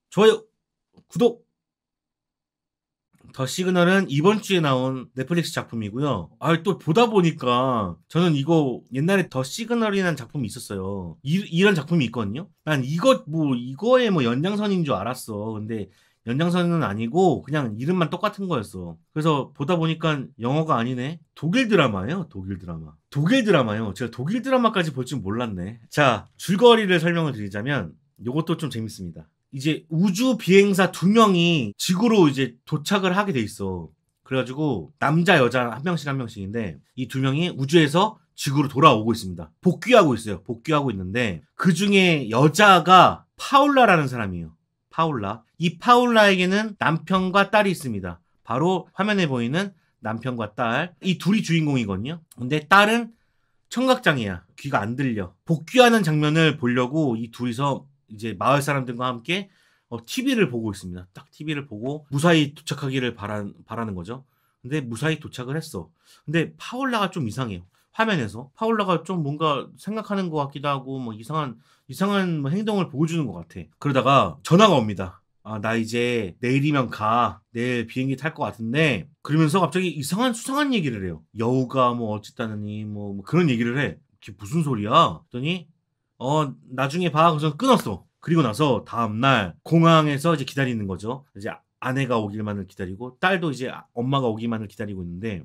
좋아요, 구독! 더 시그널은 이번 주에 나온 넷플릭스 작품이고요. 또 보다 보니까 저는 이거 옛날에 더 시그널이라는 작품이 있었어요. 이런 작품이 있거든요. 난 이거에 뭐 연장선인 줄 알았어. 근데 연장선은 아니고 그냥 이름만 똑같은 거였어. 그래서 보다 보니까 영어가 아니네. 독일 드라마예요. 독일 드라마. 독일 드라마요. 제가 독일 드라마까지 볼 줄 몰랐네. 자, 줄거리를 설명을 드리자면 요것도 좀 재밌습니다. 이제 우주 비행사 두 명이 지구로 이제 도착을 하게 돼 있어. 그래가지고 남자 여자 한 명씩 한 명씩인데 이 두 명이 우주에서 지구로 돌아오고 있습니다. 복귀하고 있어요. 복귀하고 있는데 그 중에 여자가 파울라라는 사람이에요. 파울라. 이 파울라에게는 남편과 딸이 있습니다. 바로 화면에 보이는 남편과 딸. 이 둘이 주인공이거든요. 근데 딸은 청각장애야. 귀가 안 들려. 복귀하는 장면을 보려고 이 둘이서 이제 마을 사람들과 함께 TV를 보고 있습니다. 딱 TV를 보고 무사히 도착하기를 바라는 거죠. 근데 무사히 도착을 했어. 근데 파울라가 좀 이상해요. 화면에서 파울라가 좀 뭔가 생각하는 것 같기도 하고 뭐 이상한 뭐 행동을 보여주는 것 같아. 그러다가 전화가 옵니다. 나 이제 내일이면 가. 내일 비행기 탈 것 같은데. 그러면서 갑자기 수상한 얘기를 해요. 여우가 뭐 어쨌다느니 뭐 그런 얘기를 해. 그게 무슨 소리야? 그랬더니 나중에 봐. 그래서 끊었어. 그리고 나서 다음날 공항에서 이제 기다리는 거죠. 이제 아내가 오길만을 기다리고 딸도 이제 엄마가 오기만을 기다리고 있는데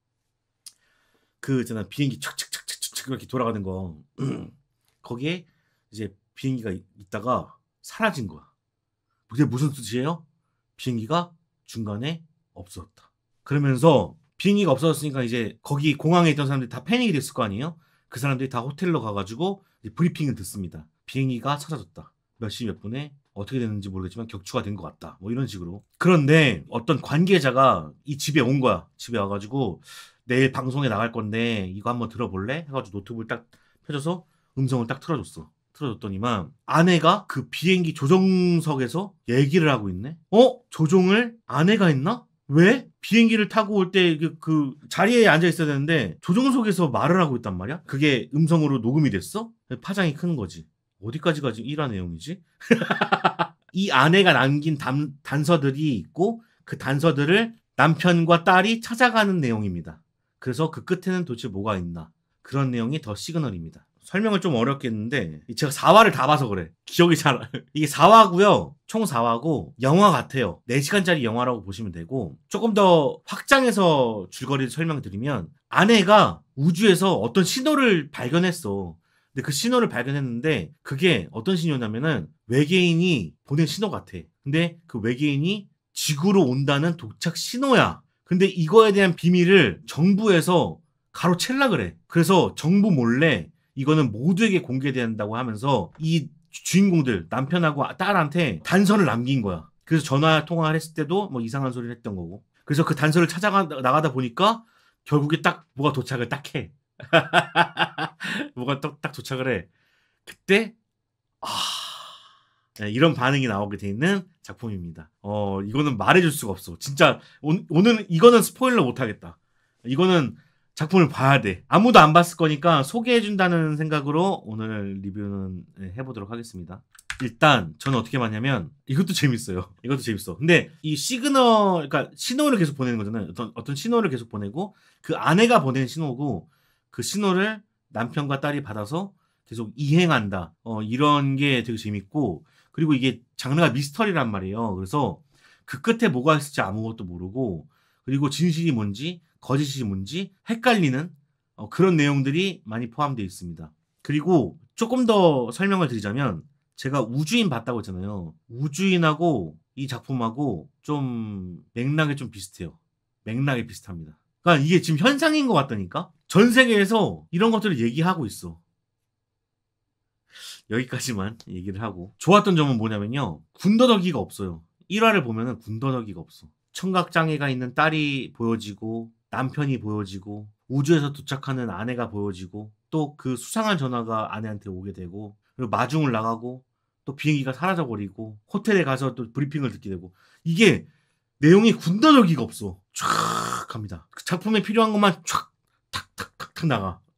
그 있잖아 비행기 착착착착착 이렇게 돌아가는 거 거기에 이제 비행기가 있다가 사라진 거야. 그게 무슨 뜻이에요? 비행기가 중간에 없어졌다. 그러면서 비행기가 없어졌으니까 이제 거기 공항에 있던 사람들이 다 패닉이 됐을 거 아니에요? 그 사람들이 다 호텔로 가가지고 브리핑을 듣습니다. 비행기가 사라졌다. 몇 시 몇 분에 어떻게 됐는지 모르겠지만 격추가 된 것 같다. 뭐 이런 식으로. 그런데 어떤 관계자가 이 집에 온 거야. 집에 와가지고 내일 방송에 나갈 건데 이거 한번 들어볼래? 해가지고 노트북을 딱 펴줘서 음성을 딱 틀어줬어. 틀어줬더니만 아내가 그 비행기 조종석에서 얘기를 하고 있네. 조종을 아내가 했나? 왜? 비행기를 타고 올 때 그 자리에 앉아 있어야 되는데 조종석에서 말을 하고 있단 말이야? 그게 음성으로 녹음이 됐어? 파장이 큰 거지. 어디까지가 지금 일화 내용이지? 이 아내가 남긴 단서들이 있고 그 단서들을 남편과 딸이 찾아가는 내용입니다. 그래서 그 끝에는 도대체 뭐가 있나? 그런 내용이 더 시그널입니다. 설명을 좀 어렵겠는데 제가 4화를 다 봐서 그래. 기억이 잘 이게 4화고요. 총 4화고 영화 같아요. 4시간짜리 영화라고 보시면 되고 조금 더 확장해서 줄거리를 설명드리면 아내가 우주에서 어떤 신호를 발견했어. 근데 그 신호를 발견했는데 그게 어떤 신호냐면은 외계인이 보낸 신호 같아. 근데 그 외계인이 지구로 온다는 도착 신호야. 근데 이거에 대한 비밀을 정부에서 가로채려 그래. 그래서 정부 몰래 이거는 모두에게 공개된다고 하면서 이 주인공들 남편하고 딸한테 단서를 남긴 거야. 그래서 전화 통화를 했을 때도 뭐 이상한 소리를 했던 거고. 그래서 그 단서를 나가다 보니까 결국에 딱 뭐가 도착을 딱 해. 뭐가 딱 도착을 해. 그때 이런 반응이 나오게 돼 있는 작품입니다. 이거는 말해줄 수가 없어. 진짜 오늘 이거는 스포일러 못하겠다. 이거는 작품을 봐야 돼. 아무도 안 봤을 거니까 소개해준다는 생각으로 오늘 리뷰는 해보도록 하겠습니다. 일단 저는 어떻게 봤냐면 이것도 재밌어요. 이것도 재밌어. 근데 이 시그널, 그러니까 신호를 계속 보내는 거잖아요. 어떤 신호를 계속 보내고 그 아내가 보낸 신호고 그 신호를 남편과 딸이 받아서 계속 이행한다. 이런 게 되게 재밌고 그리고 이게 장르가 미스터리란 말이에요. 그래서 그 끝에 뭐가 있을지 아무것도 모르고 그리고 진실이 뭔지 거짓이 뭔지 헷갈리는 그런 내용들이 많이 포함되어 있습니다. 그리고 조금 더 설명을 드리자면 제가 우주인 봤다고 했잖아요. 우주인하고 이 작품하고 좀 맥락이 좀 비슷해요. 맥락이 비슷합니다. 그러니까 이게 지금 현상인 것 같다니까? 전 세계에서 이런 것들을 얘기하고 있어. 여기까지만 얘기를 하고 좋았던 점은 뭐냐면요. 군더더기가 없어요. 1화를 보면은 군더더기가 없어. 청각장애가 있는 딸이 보여지고 남편이 보여지고 우주에서 도착하는 아내가 보여지고 또 그 수상한 전화가 아내한테 오게 되고 그리고 마중을 나가고 또 비행기가 사라져버리고 호텔에 가서 또 브리핑을 듣게 되고 이게 내용이 군더더기가 없어. 촥 합니다. 그 작품에 필요한 것만 촥 탁탁탁탁 나가.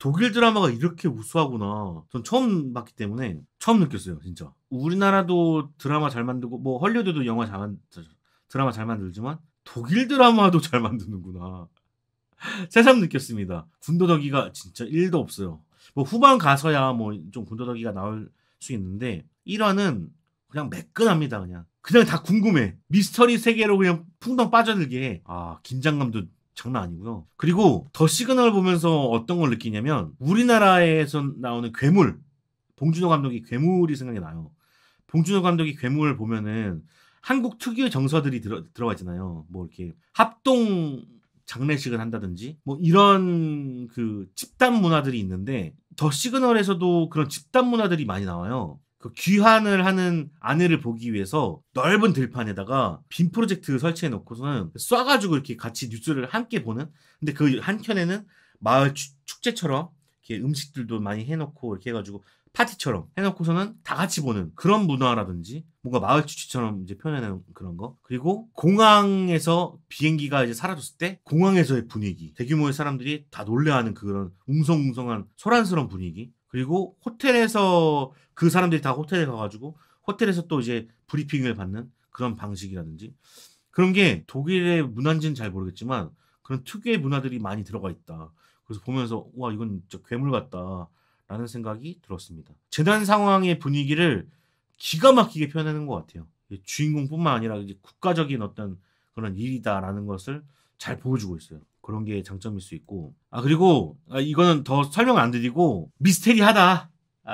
독일 드라마가 이렇게 우수하구나. 전 처음 봤기 때문에 처음 느꼈어요, 진짜. 우리나라도 드라마 잘 만들고 뭐 헐리우드도 드라마 잘 만들지만 독일 드라마도 잘 만드는구나. 새삼 느꼈습니다. 군더더기가 진짜 1도 없어요. 뭐 후반 가서야 뭐 좀 군더더기가 나올 수 있는데 1화는 그냥 매끈합니다. 그냥 다 궁금해. 미스터리 세계로 그냥 풍덩 빠져들게 해. 아, 긴장감도 장난 아니고요. 그리고 더 시그널을 보면서 어떤 걸 느끼냐면 우리나라에서 나오는 괴물, 봉준호 감독이 괴물이 생각이 나요. 봉준호 감독이 괴물을 보면은 한국 특유의 정서들이 들어가 있잖아요. 뭐 이렇게 합동 장례식을 한다든지 뭐 이런 그 집단 문화들이 있는데 더 시그널에서도 그런 집단 문화들이 많이 나와요. 그 귀환을 하는 아내를 보기 위해서 넓은 들판에다가 빔 프로젝트 설치해 놓고서는 쏴가지고 이렇게 같이 뉴스를 함께 보는. 근데 그 한켠에는 마을 축제처럼 이렇게 음식들도 많이 해놓고 이렇게 해가지고 파티처럼 해놓고서는 다 같이 보는 그런 문화라든지 뭔가 마을 축제처럼 이제 표현하는 그런 거. 그리고 공항에서 비행기가 이제 사라졌을 때 공항에서의 분위기, 대규모의 사람들이 다 놀래하는 그런 웅성웅성한 소란스러운 분위기. 그리고 호텔에서 그 사람들이 다 호텔에 가가지고 호텔에서 또 이제 브리핑을 받는 그런 방식이라든지 그런 게 독일의 문화인지는 잘 모르겠지만 그런 특유의 문화들이 많이 들어가 있다. 그래서 보면서 와 이건 진짜 괴물 같다 라는 생각이 들었습니다. 재난 상황의 분위기를 기가 막히게 표현하는 것 같아요. 주인공뿐만 아니라 이제 국가적인 어떤 그런 일이다라는 것을 잘 보여주고 있어요. 그런 게 장점일 수 있고. 그리고 이거는 더 설명 안 드리고 미스테리하다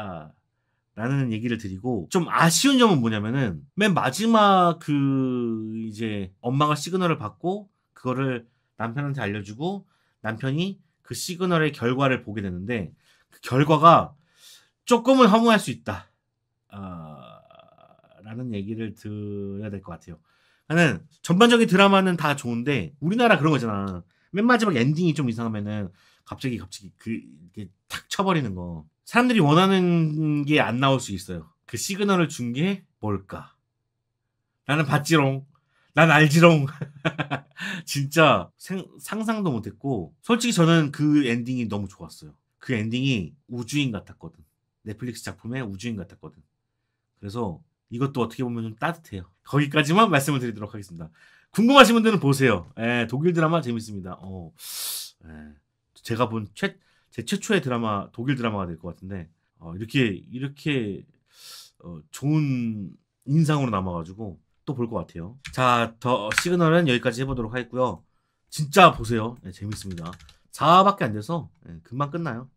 라는 얘기를 드리고, 좀 아쉬운 점은 뭐냐면은 맨 마지막 그 이제 엄마가 시그널을 받고 그거를 남편한테 알려주고 남편이 그 시그널의 결과를 보게 되는데 그 결과가 조금은 허무할 수 있다 라는 얘기를 드려야 될 것 같아요. 나는 전반적인 드라마는 다 좋은데 우리나라 그런 거잖아. 맨 마지막 엔딩이 좀 이상하면은 갑자기 이렇게 탁 쳐버리는 거. 사람들이 원하는 게 안 나올 수 있어요. 그 시그널을 준 게 뭘까? 나는 봤지롱. 난 알지롱. 진짜 상상도 못했고 솔직히 저는 그 엔딩이 너무 좋았어요. 그 엔딩이 우주인 같았거든. 넷플릭스 작품의 우주인 같았거든. 그래서 이것도 어떻게 보면 좀 따뜻해요. 거기까지만 말씀을 드리도록 하겠습니다. 궁금하신 분들은 보세요. 독일 드라마 재밌습니다. 제가 본 제 최초의 드라마, 독일 드라마가 될 것 같은데 이렇게 좋은 인상으로 남아가지고 또 볼 것 같아요. 자, 더 시그널은 여기까지 해보도록 하겠고요. 진짜 보세요. 재밌습니다. 4화밖에 안 돼서 금방 끝나요.